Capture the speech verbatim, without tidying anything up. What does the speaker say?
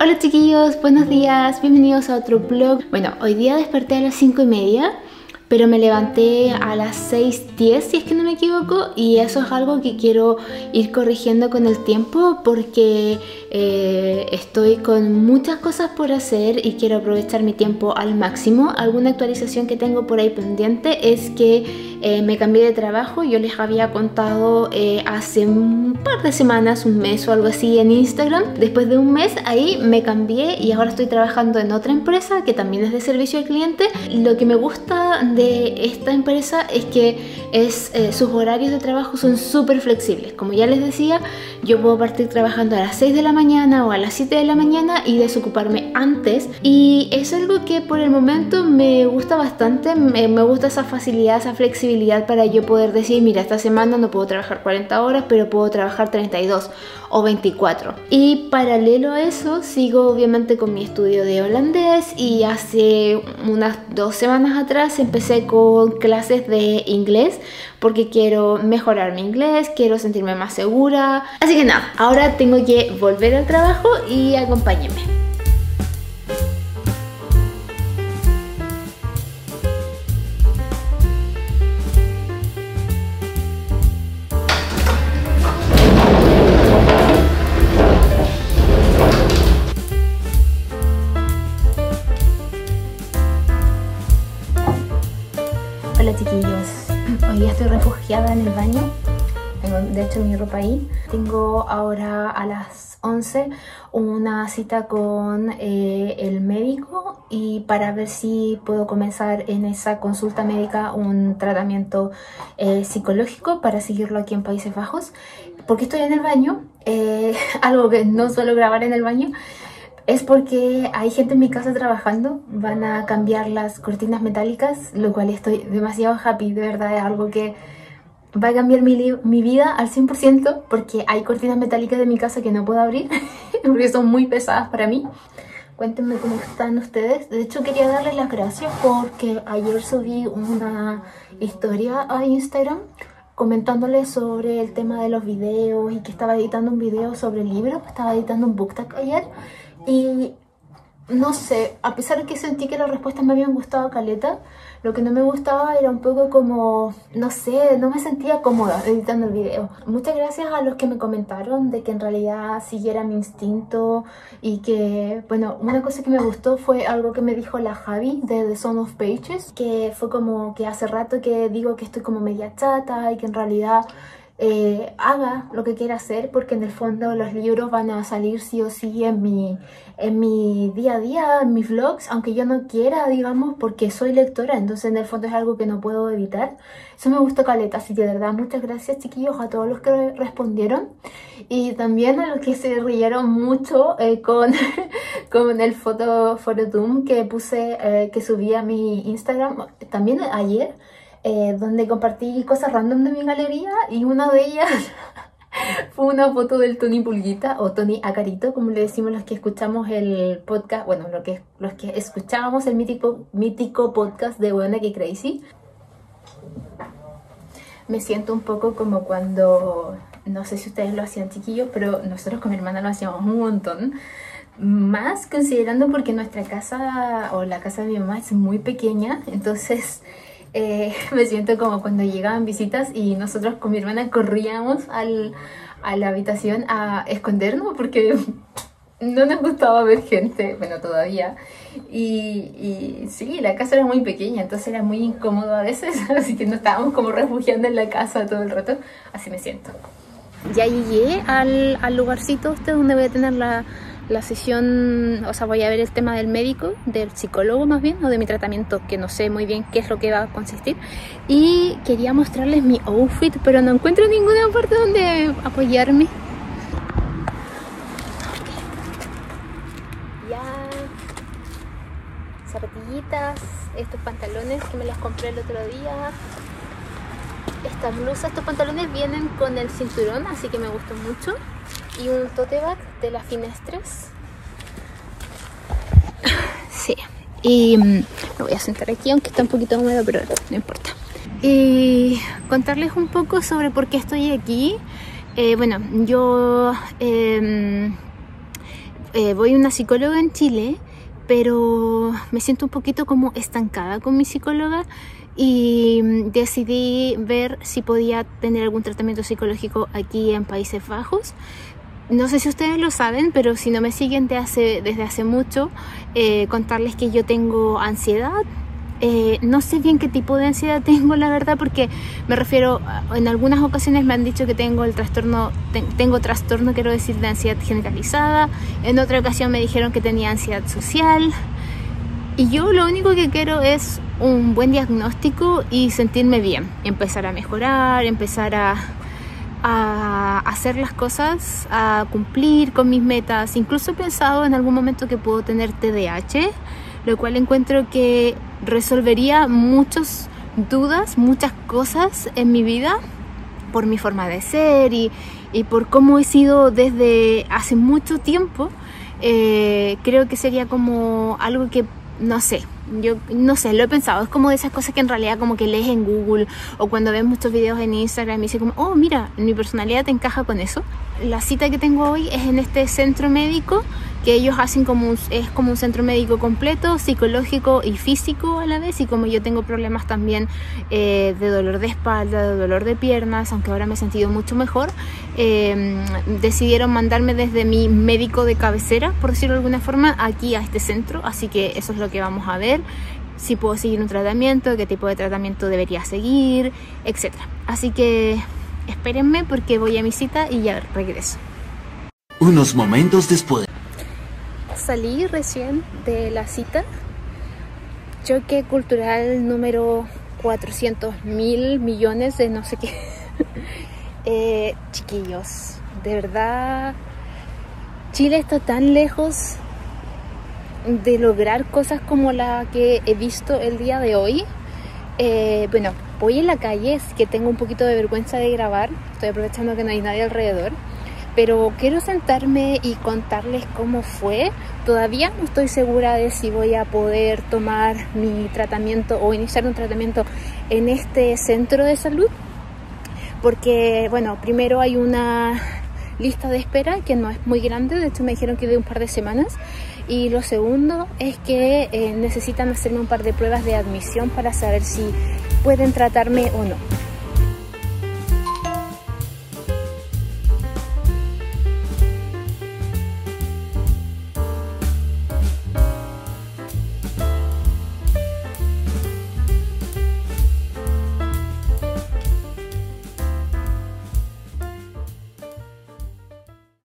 Hola chiquillos, buenos días, bienvenidos a otro vlog. Bueno, hoy día desperté a las cinco y media, pero me levanté a las seis diez si es que no me equivoco, y eso es algo que quiero ir corrigiendo con el tiempo porque eh, estoy con muchas cosas por hacer y quiero aprovechar mi tiempo al máximo. Alguna actualización que tengo por ahí pendiente es que eh, me cambié de trabajo. Yo les había contado eh, hace un par de semanas, un mes o algo así en Instagram. Después de un mes ahí me cambié y ahora estoy trabajando en otra empresa que también es de servicio al cliente. Lo que me gusta de esta empresa es que es, eh, sus horarios de trabajo son súper flexibles. Como ya les decía, yo puedo partir trabajando a las seis de la mañana o a las siete de la mañana y desocuparme antes, y es algo que por el momento me gusta bastante. Me, me gusta esa facilidad, esa flexibilidad para yo poder decir, mira, esta semana no puedo trabajar cuarenta horas, pero puedo trabajar treinta y dos o veinticuatro. Y paralelo a eso sigo obviamente con mi estudio de holandés, y hace unas dos semanas atrás empecé con clases de inglés porque quiero mejorar mi inglés, quiero sentirme más segura. Así que nada, ahora tengo que volver al trabajo y acompáñenme. Hola chiquillos, hoy día estoy refugiada en el baño. Tengo de hecho mi ropa ahí. Tengo ahora a las once una cita con eh, el médico, y para ver si puedo comenzar en esa consulta médica un tratamiento eh, psicológico para seguirlo aquí en Países Bajos. ¿Por qué estoy en el baño? Eh, algo que no suelo grabar en el baño es porque hay gente en mi casa trabajando. Van a cambiar las cortinas metálicas, lo cual estoy demasiado happy. De verdad es algo que va a cambiar mi, mi vida al cien por ciento, porque hay cortinas metálicas de mi casa que no puedo abrir porque son muy pesadas para mí. Cuéntenme cómo están ustedes. De hecho quería darles las gracias porque ayer subí una historia a Instagram comentándoles sobre el tema de los videos y que estaba editando un video sobre el libro. Estaba editando un book tag ayer. Y no sé, a pesar de que sentí que las respuestas me habían gustado caleta, lo que no me gustaba era un poco como, no sé, no me sentía cómoda editando el video. Muchas gracias a los que me comentaron de que en realidad siguiera mi instinto, y que, bueno, una cosa que me gustó fue algo que me dijo la Javi de The Son of Pages, que fue como que hace rato que digo que estoy como media chata y que en realidad Eh, haga lo que quiera hacer, porque en el fondo los libros van a salir sí o sí en mi, en mi día a día, en mis vlogs, aunque yo no quiera, digamos, porque soy lectora. Entonces en el fondo es algo que no puedo evitar. Eso me gustó caleta, así que de verdad muchas gracias chiquillos a todos los que respondieron, y también a los que se rieron mucho eh, con, con el foto Phototoom que puse, eh, que subí a mi Instagram también ayer. Eh, donde compartí cosas random de mi galería, y una de ellas fue una foto del Tony Pulguita, o Tony Acarito, como le decimos los que escuchamos el podcast, bueno, lo que, los que escuchábamos el mítico, mítico podcast de Buena que Crazy. Me siento un poco como cuando, no sé si ustedes lo hacían chiquillos, pero nosotros con mi hermana lo hacíamos un montón. Más considerando porque nuestra casa, o la casa de mi mamá, es muy pequeña, entonces Eh, me siento como cuando llegaban visitas y nosotros con mi hermana corríamos al, a la habitación a escondernos porque no nos gustaba ver gente, bueno, todavía. Y, y sí, la casa era muy pequeña, entonces era muy incómodo a veces, así que nos estábamos como refugiando en la casa todo el rato. Así me siento. Ya llegué al, al lugarcito este donde voy a tener la... la sesión, o sea, voy a ver el tema del médico, del psicólogo más bien, o de mi tratamiento, que no sé muy bien qué es lo que va a consistir. Y quería mostrarles mi outfit, pero no encuentro ninguna parte donde apoyarme. Ya, zapatillitas, estos pantalones que me los compré el otro día, estas blusas, estos pantalones vienen con el cinturón, así que me gustó mucho. Y un tote bag de las Finestres. Sí. Y me voy a sentar aquí, aunque está un poquito húmedo, pero no importa. Y contarles un poco sobre por qué estoy aquí. Eh, bueno, yo eh, eh, voy a una psicóloga en Chile, pero me siento un poquito como estancada con mi psicóloga y decidí ver si podía tener algún tratamiento psicológico aquí en Países Bajos. No sé si ustedes lo saben, pero si no me siguen de hace, desde hace mucho, eh, contarles que yo tengo ansiedad. Eh, no sé bien qué tipo de ansiedad tengo, la verdad, porque me refiero, en algunas ocasiones me han dicho que tengo el trastorno, te, tengo trastorno, quiero decir, de ansiedad generalizada. En otra ocasión me dijeron que tenía ansiedad social. Y yo lo único que quiero es un buen diagnóstico y sentirme bien, empezar a mejorar, empezar a, a hacer las cosas, a cumplir con mis metas. Incluso he pensado en algún momento que puedo tener T D A H, lo cual encuentro que resolvería muchas dudas, muchas cosas en mi vida por mi forma de ser y, y por cómo he sido desde hace mucho tiempo. Eh, creo que sería como algo que, no sé, yo no sé, lo he pensado, es como de esas cosas que en realidad como que lees en Google o cuando ves muchos videos en Instagram y dices como, oh mira, mi personalidad te encaja con eso. La cita que tengo hoy es en este centro médico que ellos hacen como un, es como un centro médico completo, psicológico y físico a la vez, y como yo tengo problemas también eh, de dolor de espalda, de dolor de piernas, aunque ahora me he sentido mucho mejor, eh, decidieron mandarme desde mi médico de cabecera, por decirlo de alguna forma, aquí a este centro, así que eso es lo que vamos a ver, si puedo seguir un tratamiento, qué tipo de tratamiento debería seguir, etcétera. Así que espérenme porque voy a mi cita y ya regreso. Unos momentos después. Salí recién de la cita. Choque cultural número cuatrocientos mil millones de no sé qué. eh, chiquillos, de verdad, Chile está tan lejos de lograr cosas como la que he visto el día de hoy. Eh, bueno, voy en la calle, así que tengo un poquito de vergüenza de grabar. Estoy aprovechando que no hay nadie alrededor. Pero quiero sentarme y contarles cómo fue. Todavía no estoy segura de si voy a poder tomar mi tratamiento o iniciar un tratamiento en este centro de salud. Porque, bueno, primero hay una lista de espera que no es muy grande. De hecho, me dijeron que de un par de semanas. Y lo segundo es que eh, necesitan hacerme un par de pruebas de admisión para saber si pueden tratarme o no.